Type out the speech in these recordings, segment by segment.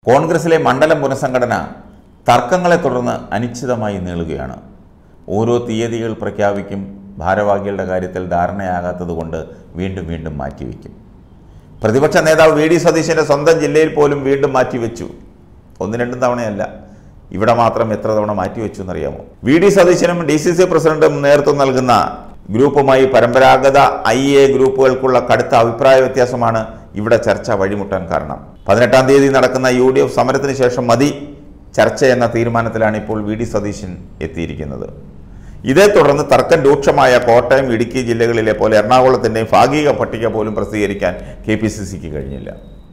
കോൺഗ്രസിലെ മണ്ഡലം പുനഃസംഘടന തർക്കങ്ങളെ തുടർന്ന് അനിശ്ചിതമായി നീളുകയാണ്. ഓരോ തീയതികൾ പ്രഖ്യാപിക്കും. ഭാരവാഹികളുടെ കാര്യത്തിൽ ധാരണയാകാത്തതുകൊണ്ട് വീണ്ടും മാറ്റിവെക്കും. പ്രതിപക്ഷ നേതാവ് വി.ഡി. സതീശൻ്റെ സ്വന്തം ജില്ലയിൽ പോലും വീണ്ടും മാറ്റിവെച്ചു. 1-2 തവണയല്ല, ഇവിടെ മാത്രം എത്ര തവണ മാറ്റിവെച്ചു എന്നറിയാമോ? വി.ഡി. സതീശനും DCC പ്രസിഡന്റും നേതൃത്വം നൽകുന്ന ഗ്രൂപ്പുമായി പരമ്പരാഗത IA ഗ്രൂപ്പുകൾക്കുള്ള കടുത്ത അഭിപ്രായ വ്യത്യാസമാണ് ഇവിടെ ചർച്ച വഴിമുട്ടാൻ കാരണം. 18-ാം തീയതി നടക്കുന്ന UDF സമരത്തിന് ശേഷം മതി ചർച്ച എന്ന തീരുമാനത്തിലാണ് ഇപ്പോൾ വി.ഡി. സതീശൻ എത്തിയിരിക്കുന്നത്. ഇതേ തുടർന്ന് തർക്കം രൂക്ഷമായ കോട്ടയം, ഇടുക്കി ജില്ലകളിലെ പോലെ എറണാകുളത്തിൻ്റെയും ഭാഗിക പട്ടിക പോലും പ്രസിദ്ധീകരിക്കാൻ KPCCക്ക് കഴിഞ്ഞില്ല.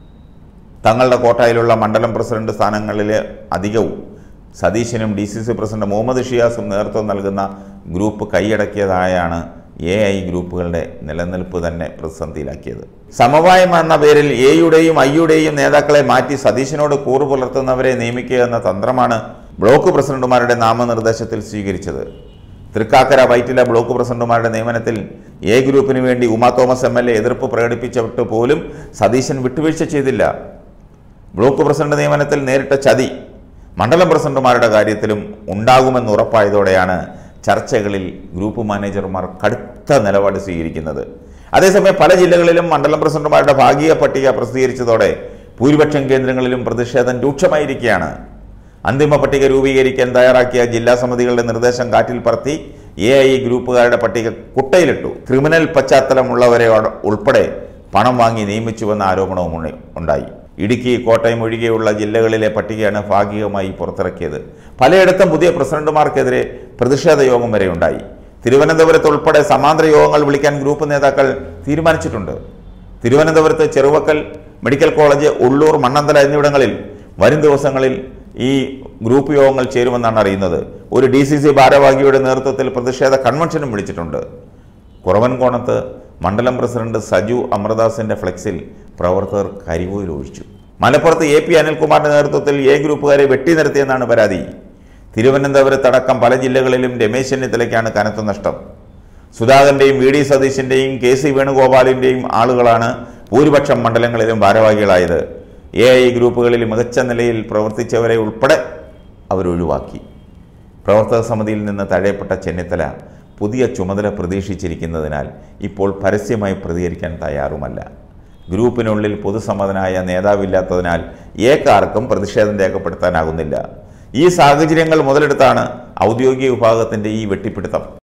തങ്ങളുടെ കോട്ടയിലുള്ള മണ്ഡലം പ്രസിഡന്റ് സ്ഥാനങ്ങളിലെ അധികവും സതീശനും DCC പ്രസിഡന്റ് മുഹമ്മദ് ഷിയാസും നേതൃത്വം നൽകുന്ന ഗ്രൂപ്പ് കൈയടക്കിയതായാണ് AI ഗ്രൂപ്പുകളുടെ നിലനിൽപ്പ് തന്നെ പ്രതിസന്ധിയിലാക്കിയത്. സമവായം എന്ന പേരിൽ എയുടെയും ഐയുടെയും നേതാക്കളെ മാറ്റി സതീശനോട് കൂറു പുലർത്തുന്നവരെ നിയമിക്കുക എന്ന തന്ത്രമാണ് ബ്ലോക്ക് പ്രസിഡന്റുമാരുടെ നാമനിർദ്ദേശത്തിൽ സ്വീകരിച്ചത്. തൃക്കാക്കര, വൈറ്റില ബ്ലോക്ക് പ്രസിഡന്റുമാരുടെ നിയമനത്തിൽ A ഗ്രൂപ്പിന് വേണ്ടി ഉമാ തോമസ് MLA എതിർപ്പ് പ്രകടിപ്പിച്ചിട്ട് പോലും സതീശൻ വിട്ടുവീഴ്ച ചെയ്തില്ല. ബ്ലോക്ക് പ്രസിഡന്റ് നിയമനത്തിൽ നേരിട്ട ചതി മണ്ഡലം പ്രസിഡന്റുമാരുടെ കാര്യത്തിലും ഉണ്ടാകുമെന്ന് ഉറപ്പായതോടെയാണ് ചർച്ചകളിൽ ഗ്രൂപ്പ് മാനേജർമാർ കടുത്ത നിലപാട് സ്വീകരിക്കുന്നത്. അതേസമയം പല ജില്ലകളിലും മണ്ഡലം പ്രസിഡന്റുമാരുടെ ഭാഗിക പട്ടിക പ്രസിദ്ധീകരിച്ചതോടെ ഭൂരിപക്ഷം കേന്ദ്രങ്ങളിലും പ്രതിഷേധം രൂക്ഷമായിരിക്കുകയാണ്. അന്തിമ പട്ടിക രൂപീകരിക്കാൻ തയ്യാറാക്കിയ ജില്ലാ സമിതികളുടെ നിർദ്ദേശം കാറ്റിൽ പറത്തി AI ഗ്രൂപ്പുകാരുടെ പട്ടിക കുട്ടയിലിട്ടു. ക്രിമിനൽ പശ്ചാത്തലമുള്ളവരെ ഉൾപ്പെടെ പണം വാങ്ങി നിയമിച്ചുവെന്ന ആരോപണവും ഉണ്ടായി. ഇടുക്കി, കോട്ടയം ഒഴികെയുള്ള ജില്ലകളിലെ പട്ടികയാണ് ഭാഗികമായി പുറത്തിറക്കിയത്. പലയിടത്തും പുതിയ പ്രസിഡന്റുമാർക്കെതിരെ പ്രതിഷേധ യോഗം വരെ ഉണ്ടായി. തിരുവനന്തപുരത്ത് ഉൾപ്പെടെ സമാന്തര യോഗങ്ങൾ വിളിക്കാൻ ഗ്രൂപ്പ് നേതാക്കൾ തീരുമാനിച്ചിട്ടുണ്ട്. തിരുവനന്തപുരത്ത് ചെറുവക്കൽ മെഡിക്കൽ കോളേജ്, ഉള്ളൂർ, മണ്ണന്തല എന്നിവിടങ്ങളിൽ വരും ദിവസങ്ങളിൽ ഈ ഗ്രൂപ്പ് യോഗങ്ങൾ ചേരുമെന്നാണ് അറിയുന്നത്. ഒരു DCC ഭാരവാഹിയുടെ നേതൃത്വത്തിൽ പ്രതിഷേധ കൺവെൻഷനും വിളിച്ചിട്ടുണ്ട്. കുറവൻകോണത്ത് മണ്ഡലം പ്രസിഡന്റ് സജു അമൃദാസിന്റെ ഫ്ലെക്സിൽ പ്രവർത്തകർ കരിവോയിൽ ഒഴിച്ചു. മലപ്പുറത്ത് AP അനിൽകുമാറിന്റെ നേതൃത്വത്തിൽ A ഗ്രൂപ്പുകാരെ വെട്ടിനിരത്തിയെന്നാണ് പരാതി. തിരുവനന്തപുരത്തടക്കം പല ജില്ലകളിലും രമേശ് ചെന്നിത്തലയ്ക്കാണ് കനത്ത നഷ്ടം. സുധാകരന്റെയും വി.ഡി. സതീശന്റെയും KC വേണുഗോപാലിന്റെയും ആളുകളാണ് ഭൂരിപക്ഷം മണ്ഡലങ്ങളിലും ഭാരവാഹികളായത്. AI ഗ്രൂപ്പുകളിൽ മികച്ച നിലയിൽ പ്രവർത്തിച്ചവരെ ഉൾപ്പെടെ അവരൊഴിവാക്കി. പ്രവർത്തക സമിതിയിൽ നിന്ന് തഴയപ്പെട്ട ചെന്നിത്തല പുതിയ ചുമതല പ്രതീക്ഷിച്ചിരിക്കുന്നതിനാൽ ഇപ്പോൾ പരസ്യമായി പ്രതികരിക്കാൻ തയ്യാറുമല്ല. ഗ്രൂപ്പിനുള്ളിൽ പൊതുസമ്മതനായ നേതാവില്ലാത്തതിനാൽ ഏക്കാർക്കും പ്രതിഷേധം രേഖപ്പെടുത്താനാകുന്നില്ല. ഈ സാഹചര്യങ്ങൾ മുതലെടുത്താണ് ഔദ്യോഗിക വിഭാഗത്തിൻ്റെ ഈ വെട്ടിപ്പിടുത്തം.